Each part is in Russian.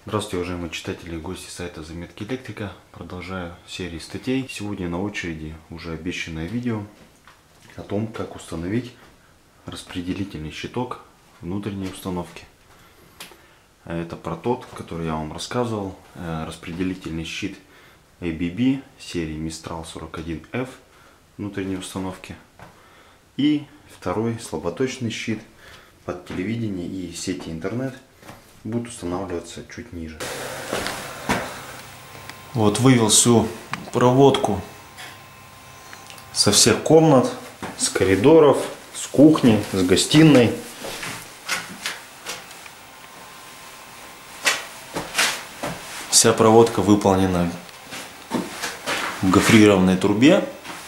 Здравствуйте, уважаемые читатели и гости сайта Заметки Электрика. Продолжаю серию статей. Сегодня на очереди уже обещанное видео о том, как установить распределительный щиток внутренней установки. Это про тот, который я вам рассказывал. Распределительный щит ABB серии Mistral 41F внутренней установки. И второй слаботочный щит под телевидение и сети интернет будет устанавливаться чуть ниже. Вот вывел всю проводку со всех комнат, с коридоров, с кухни, с гостиной. Вся проводка выполнена в гофрированной трубе.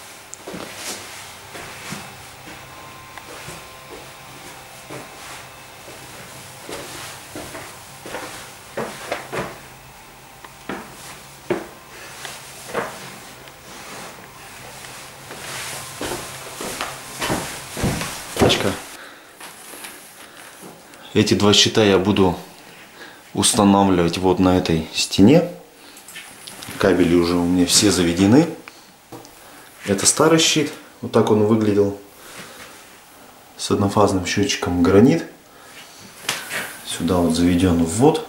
Эти два щита я буду устанавливать вот на этой стене. Кабели уже у меня все заведены. Это старый щит. Вот так он выглядел. С однофазным счетчиком гранит. Сюда вот заведен ввод.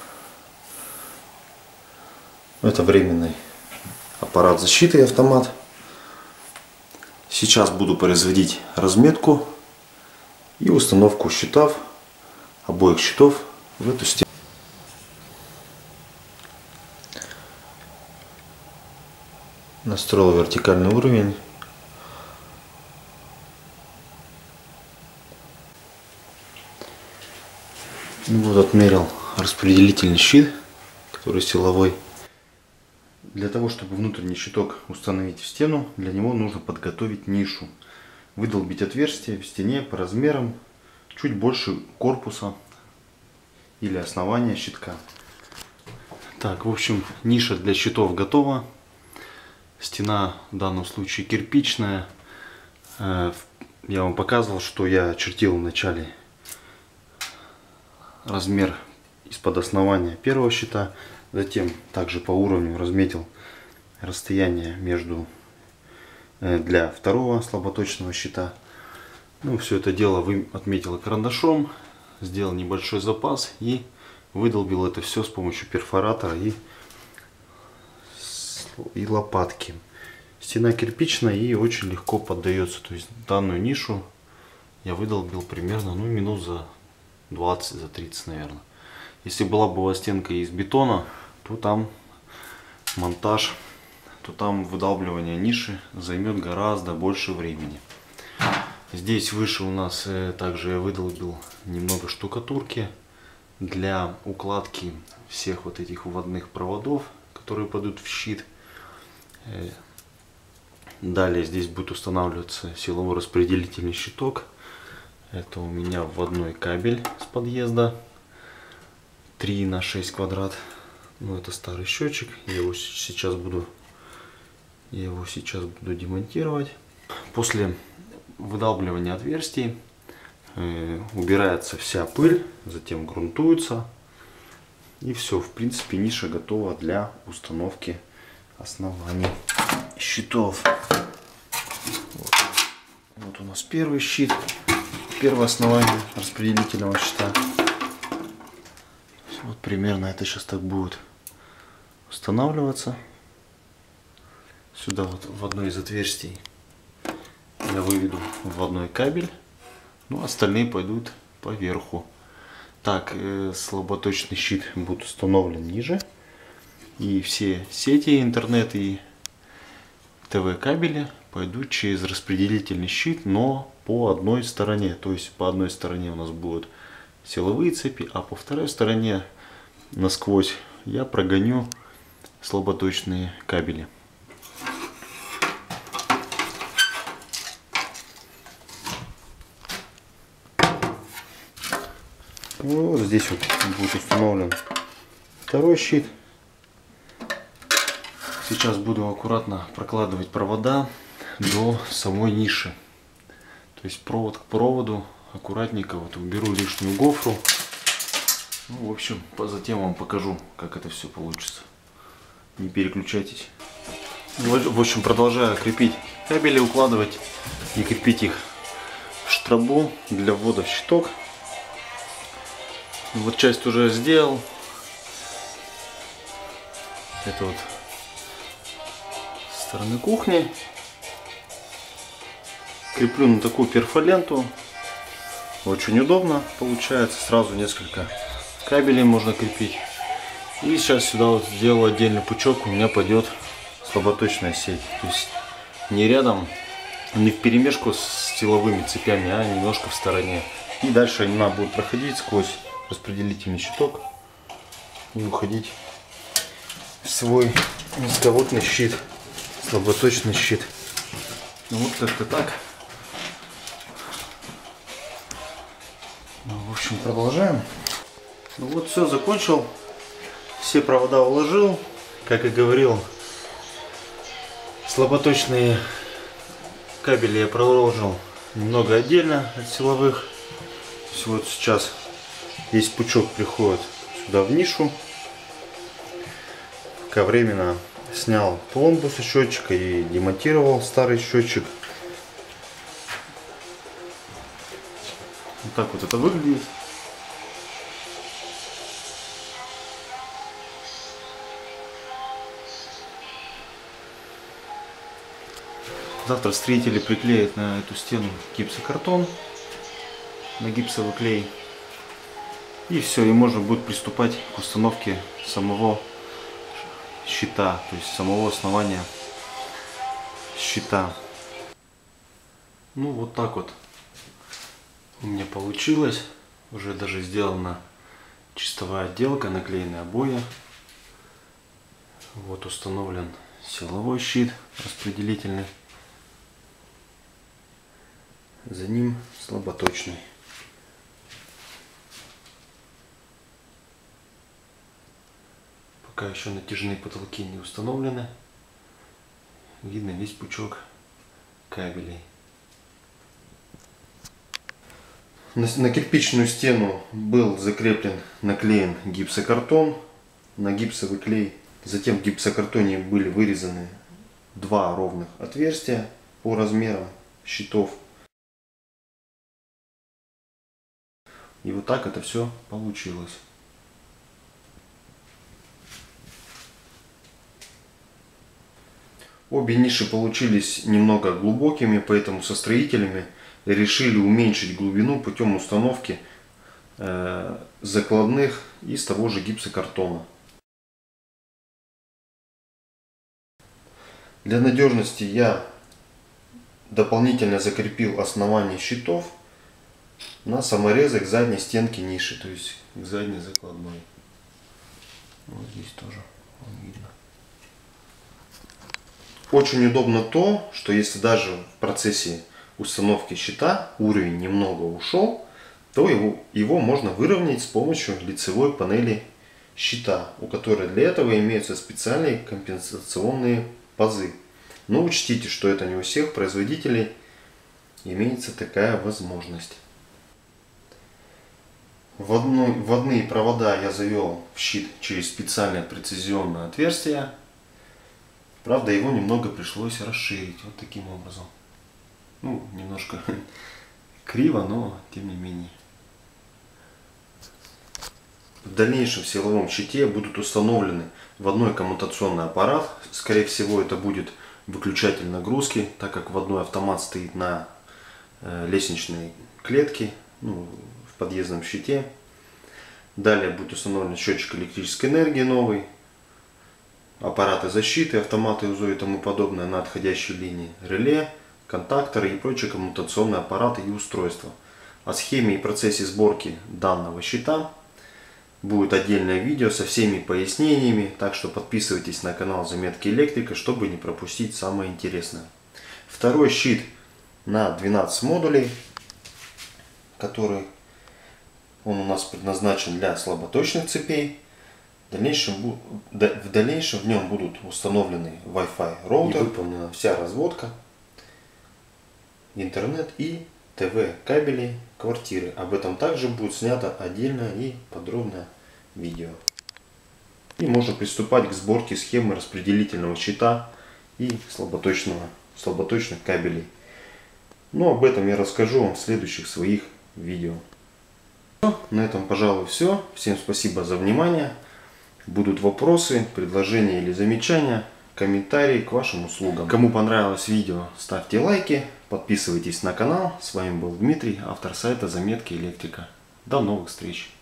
Это временный аппарат защиты и автомат. Сейчас буду производить разметку и установку щитов, обоих щитов в эту стену. Настроил вертикальный уровень. Вот отмерил распределительный щит, который силовой. Для того, чтобы внутренний щиток установить в стену, для него нужно подготовить нишу. Выдолбить отверстие в стене по размерам чуть больше корпуса или основания щитка. Так, в общем, ниша для щитов готова. Стена в данном случае кирпичная. Я вам показывал, что я чертил в начале размер из-под основания первого щита. Затем также по уровню разметил расстояние между для второго слаботочного щита. Ну, все это дело отметил карандашом, сделал небольшой запас и выдолбил это все с помощью перфоратора и лопатки. Стена кирпичная и очень легко поддается. То есть данную нишу я выдолбил примерно минут за 20, за 30, наверное. Если была бы у вас стенка из бетона, то там монтаж, то там выдалбливание ниши займет гораздо больше времени. Здесь выше у нас также я выдолбил немного штукатурки для укладки всех вот этих вводных проводов, которые пойдут в щит. Далее здесь будет устанавливаться силовой распределительный щиток. Это у меня вводной кабель с подъезда 3 на 6 квадрат. Ну, это старый счетчик. Я его сейчас буду демонтировать. После выдалбливания отверстий убирается вся пыль, затем грунтуется, и все, в принципе, ниша готова для установки оснований щитов. Вот у нас первый щит, первое основание распределительного щита. Вот примерно это сейчас так будет устанавливаться. Сюда вот в одно из отверстий я выведу вводной кабель, ну остальные пойдут поверху. Так, слаботочный щит будет установлен ниже, и все сети интернет и ТВ кабели пойдут через распределительный щит, но по одной стороне. То есть по одной стороне у нас будут силовые цепи, а по второй стороне насквозь я прогоню слаботочные кабели. Вот здесь вот будет установлен второй щит. Сейчас буду аккуратно прокладывать провода до самой ниши. То есть провод к проводу аккуратненько вот уберу лишнюю гофру. Ну, в общем, затем вам покажу, как это все получится. Не переключайтесь. В общем, продолжаю крепить кабели, укладывать и крепить их в штрабу для ввода в щиток. Вот часть уже сделал. Это вот со стороны кухни. Креплю на такую перфоленту. Очень удобно получается. Сразу несколько кабелей можно крепить. И сейчас сюда вот сделал отдельный пучок. У меня пойдет слаботочная сеть. То есть не рядом, не вперемешку с силовыми цепями, а немножко в стороне. И дальше она будет проходить сквозь распределительный щиток и уходить в свой низковольтный щит, слаботочный щит. Ну вот как-то так. Ну, в общем, продолжаем. Ну вот все, закончил. Все провода уложил. Как и говорил, слаботочные кабели я проложил немного отдельно от силовых. То есть вот сейчас весь пучок приходит сюда в нишу. Пока временно снял пломбу со счетчика и демонтировал старый счетчик. Вот так вот это выглядит. Завтра строители приклеят на эту стену гипсокартон, на гипсовый клей. И все, и можно будет приступать к установке самого щита, то есть самого основания щита. Ну вот так вот у меня получилось. Уже даже сделана чистовая отделка, наклеены обои. Вот установлен силовой щит распределительный. За ним слаботочный. Пока еще натяжные потолки не установлены. Видно весь пучок кабелей. На кирпичную стену был закреплен, наклеен гипсокартон на гипсовый клей. Затем в гипсокартоне были вырезаны два ровных отверстия по размерам щитов. И вот так это все получилось. Обе ниши получились немного глубокими, поэтому со строителями решили уменьшить глубину путем установки закладных из того же гипсокартона. Для надежности я дополнительно закрепил основание щитов на саморезы к задней стенке ниши, то есть к задней закладной. Вот здесь тоже видно. Очень удобно то, что если даже в процессе установки щита уровень немного ушел, то его можно выровнять с помощью лицевой панели щита, у которой для этого имеются специальные компенсационные пазы. Но учтите, что это не у всех производителей имеется такая возможность. Вводные провода я завел в щит через специальное прецизионное отверстие. Правда, его немного пришлось расширить вот таким образом. Ну, немножко криво, но тем не менее. В дальнейшем в силовом щите будут установлены вводной коммутационный аппарат. Скорее всего, это будет выключатель нагрузки, так как вводной автомат стоит на лестничной клетке, ну, в подъездном щите. Далее будет установлен счетчик электрической энергии новый, аппараты защиты, автоматы УЗО и тому подобное на отходящей линии, реле, контакторы и прочие коммутационные аппараты и устройства. О схеме и процессе сборки данного щита будет отдельное видео со всеми пояснениями, так что подписывайтесь на канал Заметки Электрика, чтобы не пропустить самое интересное. Второй щит на 12 модулей, который он у нас предназначен для слаботочных цепей. В дальнейшем в нем будут установлены Wi-Fi роутер, выполнена вся разводка, интернет и ТВ кабелей квартиры. Об этом также будет снято отдельное и подробное видео. И можно приступать к сборке схемы распределительного щита и слаботочных кабелей. Но об этом я расскажу вам в следующих своих видео. На этом, пожалуй, все. Всем спасибо за внимание. Будут вопросы, предложения или замечания, комментарии к вашим услугам. Кому понравилось видео, ставьте лайки, подписывайтесь на канал. С вами был Дмитрий, автор сайта Заметки Электрика. До новых встреч!